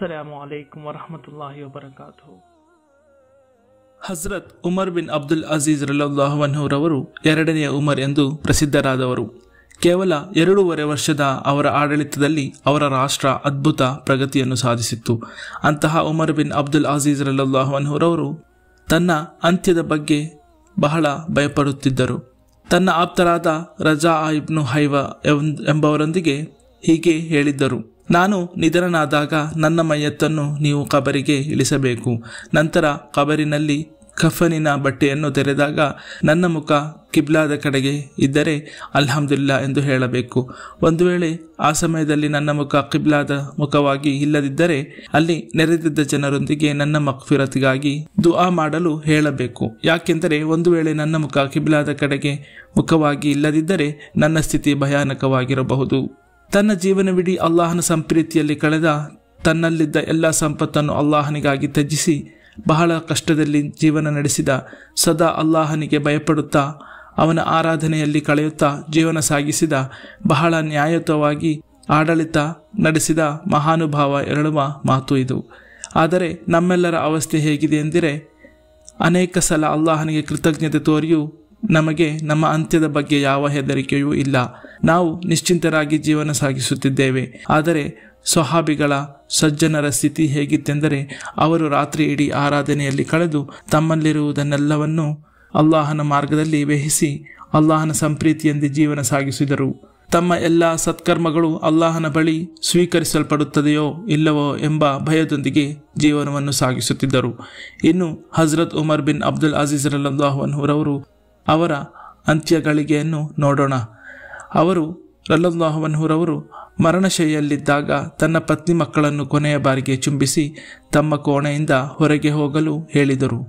ಅಸ್ಸಲಾಮು ಅಲೈಕುಂ ವರಹಮತುಲ್ಲಾಹಿ ವಬರಕಾತುಹು. ಹಜರತ್ ಉಮರ್ ಬಿನ್ ಅಬ್ದುಲ್ ಅಜೀಜ್ ರಲಿಯಲ್ಲಾಹು ಅನ್ಹು ರವರು ಎರಡನೆಯ ಉಮರ್ ಎಂದು ಪ್ರಸಿದ್ಧರಾದವರು. ಕೇವಲ 2.5 ವರ್ಷದ ಅವರ ಆಡಳಿತದಲ್ಲಿ ಅವರ ರಾಷ್ಟ್ರ ಅದ್ಭುತ ಪ್ರಗತಿಯನ್ನು ಸಾಧಿಸಿತ್ತು. ಅಂತಹ ಉಮರ್ ಬಿನ್ ಅಬ್ದುಲ್ ಅಜೀಜ್ ರಲಿಯಲ್ಲಾಹು ಅನ್ಹು ರವರು ತನ್ನ ಅಂತ್ಯದ ಬಗ್ಗೆ ಬಹಳ ಭಯಪಡುತ್ತಿದ್ದರು. ತನ್ನ ಆಪ್ತರಾದ ರಜಾ ಇಬ್ನು ಹೈವ ಎಂಬವರೊಂದಿಗೆ ಹೀಗೆ ಹೇಳಿದ್ದರು: ನಾನು ನಿಧನನಾದಾಗ ನನ್ನ ಮೈಯತ್ತನ್ನು ನೀವು ಕಬರಿಗೆ ಇಳಿಸಬೇಕು. ನಂತರ ಕಬರಿನಲ್ಲಿ ಕಫನಿನ ಬಟ್ಟೆಯನ್ನು ತೆರೆದಾಗ ನನ್ನ ಮುಖ ಕಿಬ್ಲಾದ ಕಡೆಗೆ ಇದ್ದರೆ ಅಲ್ಹಮ್ದುಲಿಲ್ಲಾ ಎಂದು ಹೇಳಬೇಕು. ಒಂದು ವೇಳೆ ಆ ಸಮಯದಲ್ಲಿ ನನ್ನ ಮುಖ ಕಿಬ್ಲಾದ ಮುಖವಾಗಿ ಇಲ್ಲದಿದ್ದರೆ ಅಲ್ಲಿ ನೆರೆದಿದ್ದ ಜನರೊಂದಿಗೆ ನನ್ನ ಮಗ್ಫಿರತಿಗಾಗಿ ದುಆ ಮಾಡಲು ಹೇಳಬೇಕು. ಯಾಕೆಂದರೆ ಒಂದು ವೇಳೆ ನನ್ನ ಮುಖ ಕಿಬ್ಲಾದ ಕಡೆಗೆ ಮುಖವಾಗಿ ಇಲ್ಲದಿದ್ದರೆ ನನ್ನ ಸ್ಥಿತಿ ಭಯಾನಕವಾಗಿರಬಹುದು. ತನ್ನ ಜೀವನವಿಡೀ ಅಲ್ಲಾಹನ ಸಂಪ್ರೀತಿಯಲ್ಲಿ ಕಳೆದ ತನ್ನಲ್ಲಿದ್ದ ಎಲ್ಲ ಸಂಪತ್ತನ್ನು ಅಲ್ಲಾಹನಿಗಾಗಿ ತ್ಯಜಿಸಿ ಬಹಳ ಕಷ್ಟದಲ್ಲಿ ಜೀವನ ನಡೆಸಿದ, ಸದಾ ಅಲ್ಲಾಹನಿಗೆ ಭಯಪಡುತ್ತಾ ಅವನ ಆರಾಧನೆಯಲ್ಲಿ ಕಳೆಯುತ್ತಾ ಜೀವನ ಸಾಗಿಸಿದ, ಬಹಳ ನ್ಯಾಯಯುತವಾಗಿ ಆಡಳಿತ ನಡೆಸಿದ ಮಹಾನುಭಾವ ಹೇಳುವ ಮಾತು ಇದು. ಆದರೆ ನಮ್ಮೆಲ್ಲರ ಅವಸ್ಥೆ ಹೇಗಿದೆ ಎಂದರೆ, ಅನೇಕ ಸಲ ಅಲ್ಲಾಹನಿಗೆ ಕೃತಜ್ಞತೆ ತೋರಿಯೂ ನಮಗೆ ನಮ್ಮ ಅಂತ್ಯದ ಬಗ್ಗೆ ಯಾವ ಹೆದರಿಕೆಯೂ ಇಲ್ಲ. ನಾವು ನಿಶ್ಚಿಂತರಾಗಿ ಜೀವನ ಸಾಗಿಸುತ್ತಿದ್ದೇವೆ. ಆದರೆ ಸ್ವಹಾಬಿಗಳ ಸಜ್ಜನರ ಸ್ಥಿತಿ ಹೇಗಿತ್ತೆಂದರೆ, ಅವರು ರಾತ್ರಿ ಇಡೀ ಆರಾಧನೆಯಲ್ಲಿ ಕಳೆದು ತಮ್ಮಲ್ಲಿರುವುದನ್ನೆಲ್ಲವನ್ನೂ ಅಲ್ಲಾಹನ ಮಾರ್ಗದಲ್ಲಿ ವ್ಯಯಿಸಿ ಅಲ್ಲಾಹನ ಸಂಪ್ರೀತಿಯಂತೆ ಜೀವನ ಸಾಗಿಸಿದರು. ತಮ್ಮ ಎಲ್ಲ ಸತ್ಕರ್ಮಗಳು ಅಲ್ಲಾಹನ ಬಳಿ ಸ್ವೀಕರಿಸಲ್ಪಡುತ್ತದೆಯೋ ಇಲ್ಲವೋ ಎಂಬ ಭಯದೊಂದಿಗೆ ಜೀವನವನ್ನು ಸಾಗಿಸುತ್ತಿದ್ದರು. ಇನ್ನು ಹಜರತ್ ಉಮರ್ ಬಿನ್ ಅಬ್ದುಲ್ ಅಜೀಜ್ ರಲಿಯಲ್ಲಾಹು ಅನ್ಹು ರವರು ಅವರ ಅಂತ್ಯಗಳಿಗೆಯನ್ನು ನೋಡೋಣ. ಅವರು ರಲಿಯಲ್ಲಾಹು ಅನ್ಹು ರವರು ಮರಣಶಯ್ಯೆಯಲ್ಲಿದ್ದಾಗ ತನ್ನ ಪತ್ನಿ ಮಕ್ಕಳನ್ನು ಕೊನೆಯ ಬಾರಿಗೆ ಚುಂಬಿಸಿ ತಮ್ಮ ಕೋಣೆಯಿಂದ ಹೊರಗೆ ಹೋಗಲು ಹೇಳಿದರು.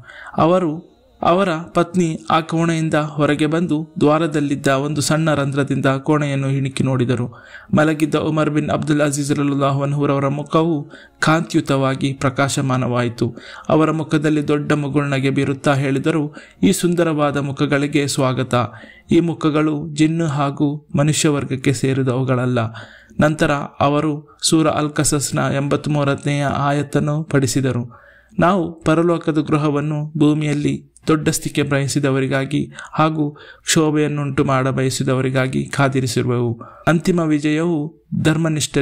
ಅವರ ಪತ್ನಿ ಆ ಕೋಣೆಯಿಂದ ಹೊರಗೆ ಬಂದು ದ್ವಾರದಲ್ಲಿದ್ದ ಒಂದು ಸಣ್ಣ ರಂಧ್ರದಿಂದ ಕೋಣೆಯನ್ನು ಇಣುಕಿ ನೋಡಿದರು. ಮಲಗಿದ್ದ ಉಮರ್ ಬಿನ್ ಅಬ್ದುಲ್ ಅಜೀಜ್ ರಲಿಯಲ್ಲಾಹು ಅನ್ಹು ರವರ ಮುಖವು ಕಾಂತಿಯುತವಾಗಿ ಪ್ರಕಾಶಮಾನವಾಯಿತು. ಅವರ ಮುಖದಲ್ಲಿ ದೊಡ್ಡ ಮುಗುಳ್ನಗೆ ಬೀರುತ್ತಾ ಹೇಳಿದರು: ಈ ಸುಂದರವಾದ ಮುಖಗಳಿಗೆ ಸ್ವಾಗತ. ಈ ಮುಖಗಳು ಜಿನ್ನು ಹಾಗೂ ಮನುಷ್ಯ ವರ್ಗಕ್ಕೆ ಸೇರಿದವುಗಳಲ್ಲ. ನಂತರ ಅವರು ಸೂರ ಅಲ್ ಕಸಸ್ನ 83ನೇ ಆಯತ್ತನ್ನು ಪಡಿಸಿದರು: ನಾವು ಪರಲೋಕದ ಗೃಹವನ್ನು ಭೂಮಿಯಲ್ಲಿ ದೊಡ್ಡಸ್ತಿಕೆ ಬಯಸಿದವರಿಗಾಗಿ ಹಾಗೂ ಕ್ಷೋಭೆಯನ್ನುಂಟು ಮಾಡ ಬಯಸಿದವರಿಗಾಗಿ ಕಾದಿರಿಸಿರುವೆವು. ಅಂತಿಮ ವಿಜಯವು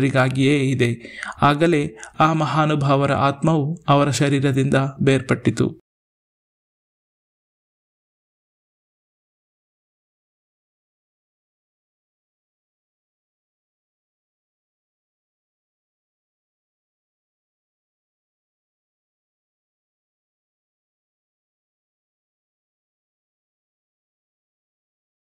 ಧರ್ಮನಿಷ್ಠರಿಗಾಗಿಯೇ ಇದೆ. ಆಗಲೇ ಆ ಮಹಾನುಭಾವರ ಆತ್ಮವು ಅವರ ಶರೀರದಿಂದ ಬೇರ್ಪಟ್ಟಿತು.